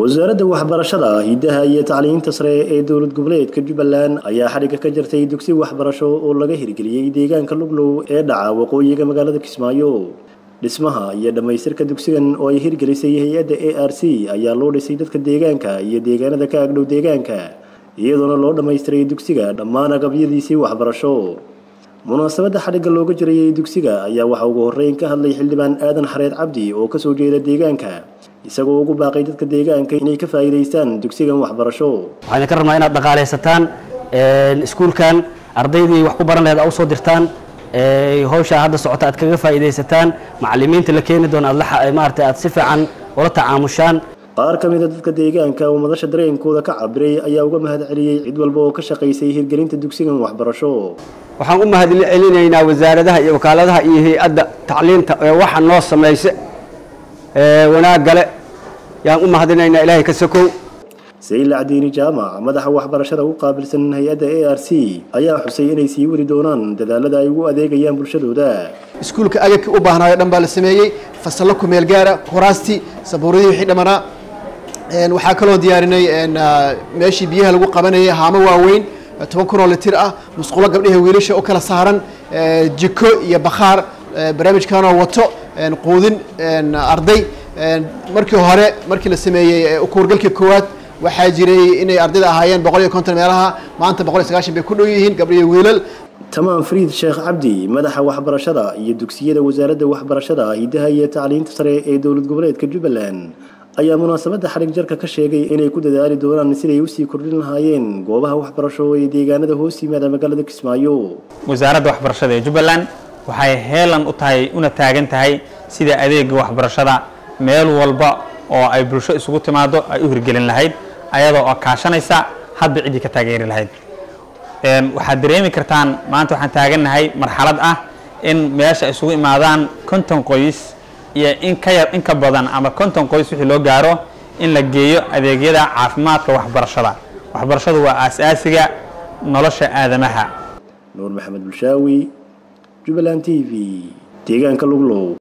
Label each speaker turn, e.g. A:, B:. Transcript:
A: wasaaradda waxbarashada hidaha iyo tacliinta sare ee dowlad goboleedka Jubbaland ayaa xariga ka jirtay dugsi waxbarasho oo laga hirgeliyay deegaanka Luglow ee dhaca waqooyiga magaalada Kismaayo. dhismaha iyo dhamaystirka dugsigan oo ay hirgelisay hay'adda ARC ayaa loo dhisay dadka deegaanka iyo deegaanada ka agdhow deegaanka iyadoo loo dhamaystiray dugsiga dhammaan agabyadiisii waxbarasho. munaasabadda xariga looga jiray dugsiga ayaa waxa ugu horeyn ka hadlay xildhibaan Aadan Xareed Cabdi oo ka soo jeeda deegaanka isagoo ugu baaqay dadka deegaanka inay ka faa'iideystaan dugsigan waxbarasho.
B: waxaan ka rabnaa inaad dhaqaaleysataan iskuulkan ardaydii wax ku baran lahayd aad u soo dirtaan hawsha hadda socota aad kaga faa'iideysataan macallimiinta la keeni doona aad si fiican ula tacaamushaan.
A: qaar ka mid ah dadka deegaanka oo madasha dareenkooda ka cabiray ayaa uga mahad celiyay cid walba oo ka shaqeysay hirgelinta dugsigan waxbarasho.
C: waxaan u mahad celinaynaa wasaaradaha iyo wakaaladaha iyo hay'adda tacliinta ee waxa noo sameeyay wanaag gale yaan u mahadinaynaa ilaahay ka sokow.
A: Sayla Cadiini Jaamac madaxa waxbarashada u qaabilsan hay'adda ARC ayaa xusay inay sii wadi doonaan dadaalada ay ugu adeegayaan bulshadooda.
D: iskuulka agabkii u baahnaayo dhan baa la sameeyay fasallo ku meel gaara kuraasti sabuuradii wixii dhamanaa waxaa kaloo diyaarinay meeshii biyaha lagu qabanayay haamo waaweyn 10,000 litir ah musqulo gabdhaha wiilasha oo kala saaran jiko iyo bakhaar barnaamijkan oo wato quudin arday markii hore markii la sameeyay ukuurgalkii koowaad waxaa jiray inay ardayda ahaayeen 150 meelaha maanta 190 bay ku dhow yihiin gabdhaha wiilal.
A: Tamaan Fariid Sheekh Cabdi madaxa waxbarashada iyo dugsiyada wasaaradda waxbarashada hidaha iyo tacliinta sare ee dowlad goboleedka Jubbaland ayaa munaasabadda xarig jarka ka sheegay inay ku dadaali doonaan sidii ay u sii kordhin lahaayeen goobaha waxbarasho ee deegaanada hoos yimaada magaalada Kismaayo.
E: wasaaradda waxbarashada ee Jubbaland waxay heelan u tahay una taagan tahay sida adeegga waxbarashada meel walba oo ay bulsho isugu timaado ay u hirgelin lahayd ayadoo oo kaashanaysa hadba cidii ka taageeri lahayd. waxaad dareemi kartaan maanta waxaan taagannahay marxalad ah in meesha isugu imaadaan 50 qoys iyo in ka badan ama 50 qoys wixii loo gaaro in la geeyo adeegyada caafimaadka waxbarashada. waxbarashadu waa aasaasiga nolosha aadamaha.
A: Nuur Maxamed Bulshaawi, Jubbaland TV, deegaanka Luglow.